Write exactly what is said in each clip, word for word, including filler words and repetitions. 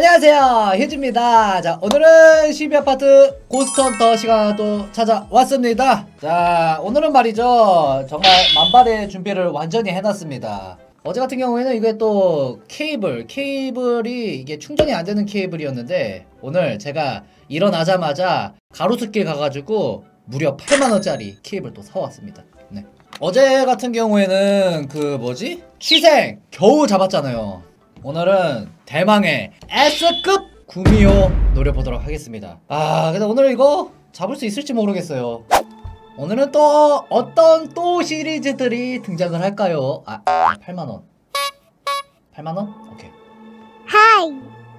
안녕하세요, 휴지입니다. 자, 오늘은 십이 아파트 고스트헌터 시간 또 찾아왔습니다. 자, 오늘은 말이죠, 정말 만발의 준비를 완전히 해놨습니다. 어제 같은 경우에는 이게 또 케이블 케이블이 이게 충전이 안 되는 케이블이었는데, 오늘 제가 일어나자마자 가로수길 가가지고 무려 팔만 원짜리 케이블 또 사왔습니다. 네. 어제 같은 경우에는 그 뭐지? 취생 겨우 잡았잖아요. 오늘은 대망의 S급 구미호 노려보도록 하겠습니다. 아, 근데 오늘 이거 잡을 수 있을지 모르겠어요. 오늘은 또 어떤 또 시리즈들이 등장을 할까요? 아, 팔만 원. 팔만 원? 오케이. 하이.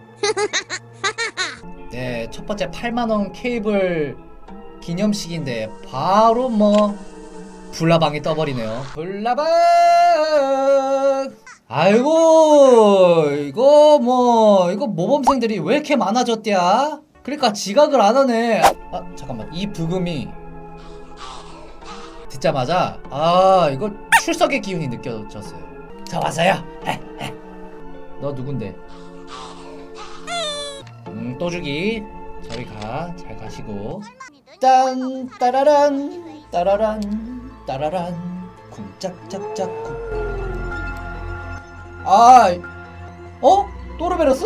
네, 첫 번째 팔만 원 케이블 기념식인데 바로 뭐 불나방이 떠버리네요. 불나방. 아이고, 이거 뭐 이거 모범생들이 왜 이렇게 많아졌대야? 그러니까 지각을 안 하네. 아, 잠깐만, 이 부금이 듣자마자 아, 이거 출석의 기운이 느껴졌어요. 자, 와서요. 에, 에. 너 누군데? 음, 또 주기. 저리 가. 잘 가시고. 짠, 따라란, 따라란, 따라란, 쿵짝짝짝 쿵. 아, 어? 또르베르스?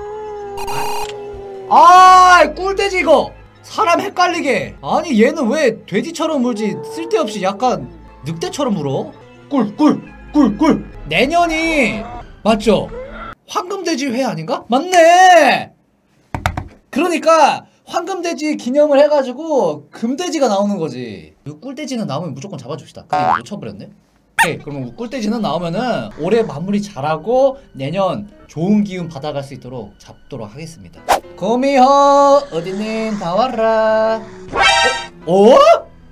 아, 꿀돼지 이거! 사람 헷갈리게! 아니, 얘는 왜 돼지처럼 물지 쓸데없이 약간 늑대처럼 물어? 꿀, 꿀, 꿀, 꿀! 내년이 맞죠? 황금돼지 회 아닌가? 맞네! 그러니까 황금돼지 기념을 해가지고 금돼지가 나오는 거지. 이 꿀돼지는 나오면 무조건 잡아줍시다. 근데 이거 놓쳐버렸네? 오케이, 그러면 꿀돼지는 나오면은 올해 마무리 잘하고 내년 좋은 기운 받아갈 수 있도록 잡도록 하겠습니다. 구미호 어디님 다 와라. 어? 어?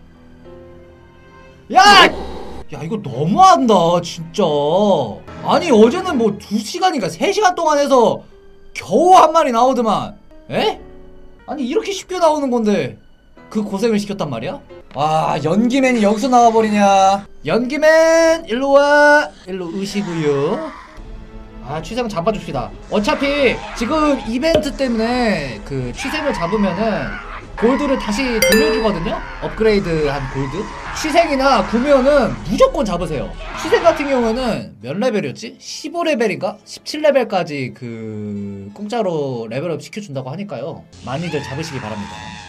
야! 야, 이거 너무한다 진짜. 아니, 어제는 뭐 두 시간인가 세 시간 동안 해서 겨우 한 마리 나오더만. 에? 아니, 이렇게 쉽게 나오는 건데 그 고생을 시켰단 말이야? 와, 연기맨이 여기서 나와버리냐. 연기맨 일로와. 일로 으시구요. 아, 취생 잡아줍시다. 어차피 지금 이벤트 때문에 그 취생을 잡으면은 골드를 다시 돌려주거든요? 업그레이드한 골드? 취생이나 구미호는 무조건 잡으세요. 취생 같은 경우에는 몇 레벨이었지? 십오 레벨인가? 십칠 레벨까지 그 공짜로 레벨업 시켜준다고 하니까요, 많이들 잡으시기 바랍니다.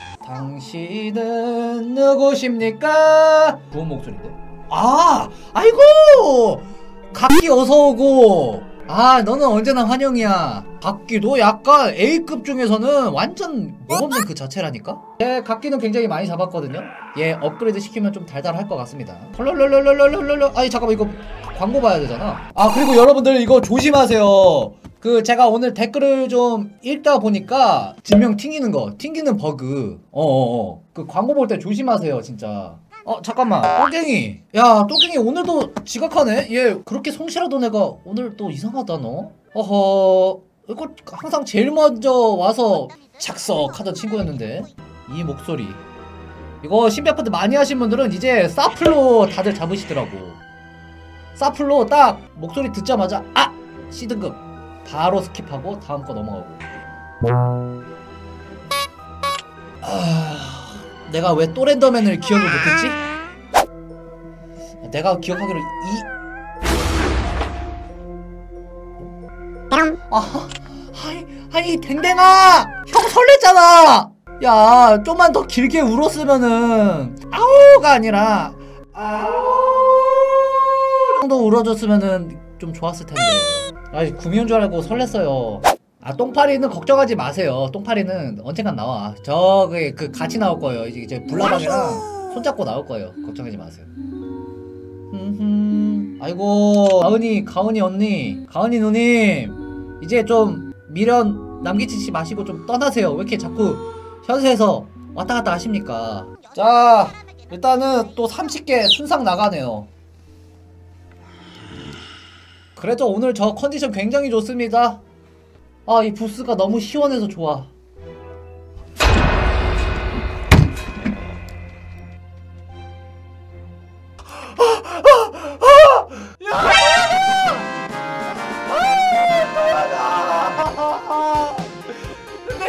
당신은 누구십니까? 구원 목소리인데? 아! 아이고! 각기 어서오고. 아, 너는 언제나 환영이야. 각기도 약간 A급 중에서는 완전 모범생 그 자체라니까? 예, 각기는 굉장히 많이 잡았거든요? 예, 업그레이드 시키면 좀 달달할 것 같습니다. 헐rolrolrolrolrolrol. 아니, 잠깐만, 이거 광고 봐야 되잖아. 아, 그리고 여러분들 이거 조심하세요. 그 제가 오늘 댓글을 좀 읽다 보니까 진명 튕기는 거, 튕기는 버그. 어어어. 그 광고 볼 때 조심하세요, 진짜. 어, 잠깐만, 또갱이. 야, 또갱이 오늘도 지각하네? 얘 그렇게 성실하던 애가 오늘 또 이상하다, 너? 어허, 이거 항상 제일 먼저 와서 착석하던 친구였는데. 이 목소리. 이거 신비아파트 많이 하신 분들은 이제 사플로 다들 잡으시더라고. 사플로 딱 목소리 듣자마자 아! C등급 바로 스킵하고 다음 거 넘어가고. 아... 내가 왜 또 랜더맨을 기억을 못했지? 내가 기억하기로 이... 아... 아니... 아니 댕댕아! 형 설렜잖아! 야, 좀만 더 길게 울었으면은 아우가 아니라 아우 정도 울어줬으면은 좀 좋았을 텐데. 아이, 구미호인 줄 알고 설렜어요. 아, 똥파리는 걱정하지 마세요. 똥파리는 언젠간 나와. 저기 그 같이 나올 거예요. 이제 불나방이랑 손잡고 나올 거예요. 걱정하지 마세요. 흠흠. 아이고, 가은이, 가은이 언니, 가은이 누님, 이제 좀 미련 남기치지 마시고 좀 떠나세요. 왜 이렇게 자꾸 현세에서 왔다 갔다 하십니까? 자, 일단은 또 삼십 개 순삭 나가네요. 그래도 오늘 저 컨디션 굉장히 좋습니다. 아, 이 부스가 너무 시원해서 좋아. 아! 아! 아! 야! 아! 아! 아!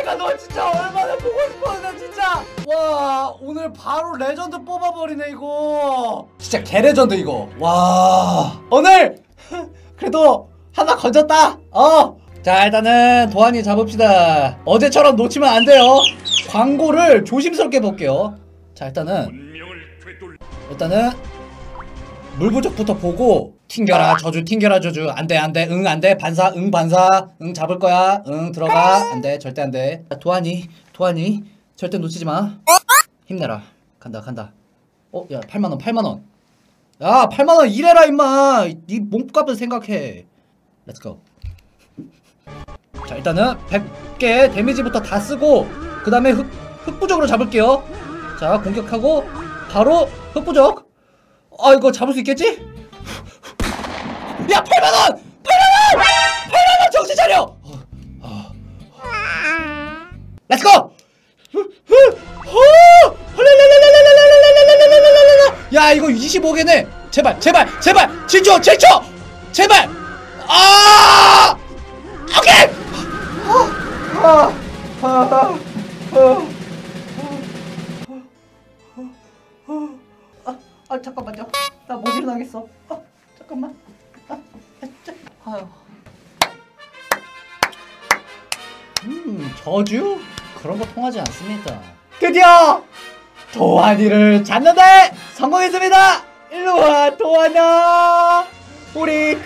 내가 너 진짜 얼마나 보고 싶었는데 진짜. 와 오늘 바로 레전드 뽑아버리네 이거. 진짜 개레전드 이거. 와 오늘 그래도 하나 건졌다. 어. 자 일단은 도안이 잡읍시다. 어제처럼 놓치면 안 돼요. 광고를 조심스럽게 볼게요. 자 일단은 일단은 물부족부터 보고 튕겨라 저주 튕겨라 저주 안돼 안돼 응 안돼 반사 응 반사 응 잡을 거야 응 들어가 안돼 절대 안돼. 도안이 도안이 절대 놓치지 마. 힘내라. 간다 간다. 어 야 팔만 원 팔만 원. 야 팔만 원 이래라 임마. 네 몸값을 생각해. 렛츠고. 자 일단은 백 개 데미지부터 다 쓰고 그 다음에 흑, 흑부적으로 잡을게요. 자 공격하고 바로 흑부적. 아 이거 잡을 수 있겠지? 야 팔만 원! 팔만 원! 팔만 원 정신 차려! 렛츠고! 야 이거 이십오 개네. 제발 제발 제발 진초 진초 제발. 아 오케이. 아, 아, 아, 아, 아 잠깐만요. 나 못 일어나겠어. 아, 잠깐만. 아, 짜, 아유. 음, 저주? 그런 거 통하지 않습니다. 드디어 도안이를 찾는데 성공했습니다. 일로 와, 도안아. 우리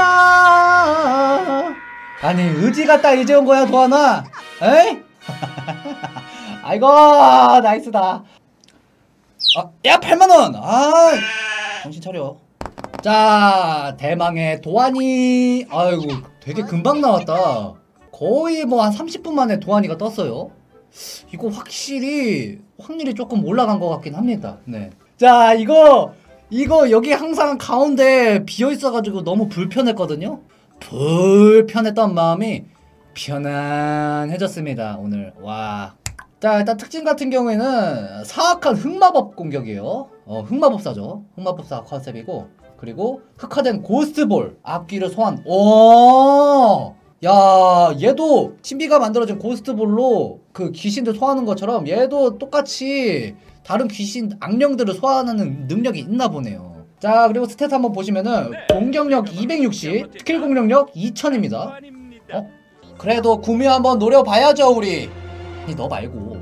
도안아. 아니 의지가 딱 이제 온 거야 도안아. 에이? 아이고 나이스다. 아, 야 팔만 원. 아 정신 차려. 자 대망의 도안이. 아이고 되게 금방 나왔다. 거의 뭐 한 삼십 분 만에 도안이가 떴어요. 이거 확실히 확률이 조금 올라간 것 같긴 합니다. 네. 자 이거 이거 여기 항상 가운데 비어 있어가지고 너무 불편했거든요. 불편했던 마음이 편안해졌습니다 오늘. 와. 자 일단 특징 같은 경우에는 사악한 흑마법 공격이에요. 어 흑마법사죠. 흑마법사 컨셉이고 그리고 흑화된 고스트볼 악귀를 소환. 오. 야 얘도 신비가 만들어진 고스트볼로 그 귀신들 소환하는 것처럼 얘도 똑같이 다른 귀신 악령들을 소환하는 능력이 있나 보네요. 자 그리고 스탯 한번 보시면은 공격력 이백육십 스킬 공격력 이천입니다 어? 그래도 구미 한번 노려봐야죠 우리. 아니 너 말고.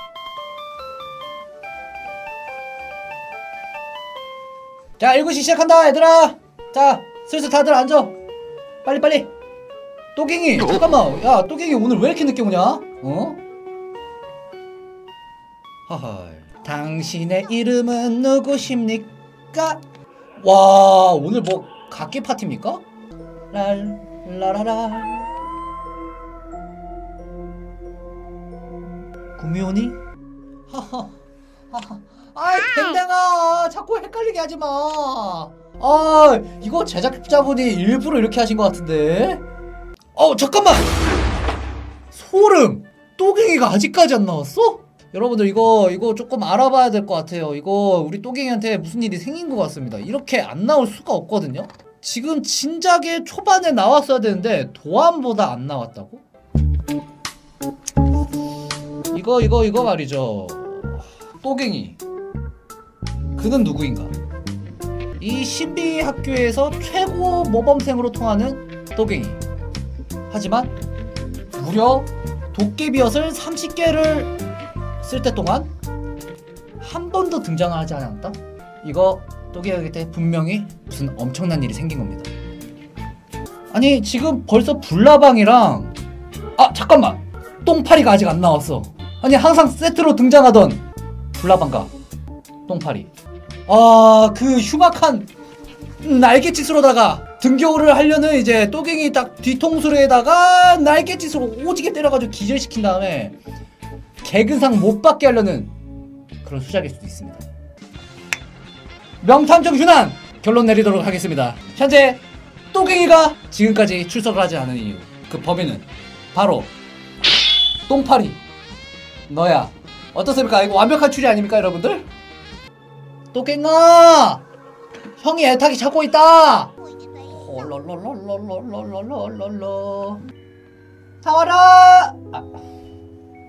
자 일 구씩 시작한다 얘들아. 자 슬슬 다들 앉아. 빨리빨리. 또갱이 잠깐만. 야 또갱이 오늘 왜 이렇게 늦게 오냐? 어? 하하. 당신의 이름은 누구십니까? 와 오늘 뭐 각기 파티입니까? 랄라라라. 구미호니? 하하 하하. 아이 댕댕아 자꾸 헷갈리게 하지마. 아 이거 제작자분이 일부러 이렇게 하신 것 같은데. 어 잠깐만. 소름. 또갱이가 아직까지 안 나왔어? 여러분들 이거 이거 조금 알아봐야 될 것 같아요. 이거 우리 또갱이한테 무슨 일이 생긴 것 같습니다. 이렇게 안 나올 수가 없거든요. 지금 진작에 초반에 나왔어야 되는데 도안보다 안 나왔다고? 이거 이거 이거 말이죠. 또갱이 그는 누구인가? 이 신비 학교에서 최고 모범생으로 통하는 또갱이. 하지만 무려 도깨비엿을 삼십 개를 쓸 때 동안 한 번도 등장을 하지 않았다? 이거 또갱이한테 분명히 무슨 엄청난 일이 생긴 겁니다. 아니 지금 벌써 불나방이랑 아 잠깐만 똥파리가 아직 안 나왔어. 아니 항상 세트로 등장하던 불나방과 똥파리. 아 그 흉악한 날갯짓으로다가 등교를 하려는 이제 또갱이 딱 뒤통수에다가 날갯짓으로 오지게 때려가지고 기절시킨 다음에 개근상 못 받게 하려는 그런 수작일 수도 있습니다. 명탐정 휴난 결론 내리도록 하겠습니다. 현재 또갱이가 지금까지 출석을 하지 않은 이유, 그 범인은 바로 똥파리 너야. 어떻습니까? 이거 완벽한 추리 아닙니까 여러분들? 또갱아 형이 애타게 찾고 있다. 홀롤롤롤롤롤롤롤롤 다 와라. 아.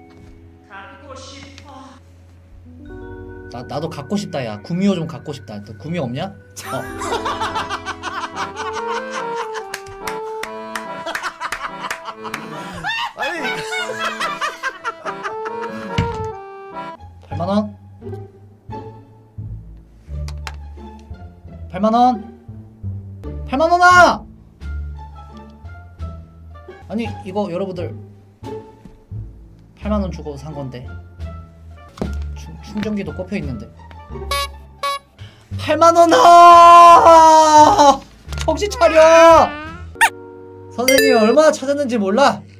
나도 갖고 싶다. 야 구미호 좀 갖고 싶다. 너 구미 없냐? 어. 아니 팔만 원? 팔만 원? 팔만 원아! 아니 이거 여러분들 팔만 원 주고 산 건데 충, 충전기도 꼽혀 있는데 팔만 원아! 정신 차려! 선생님이 얼마나 찾았는지 몰라?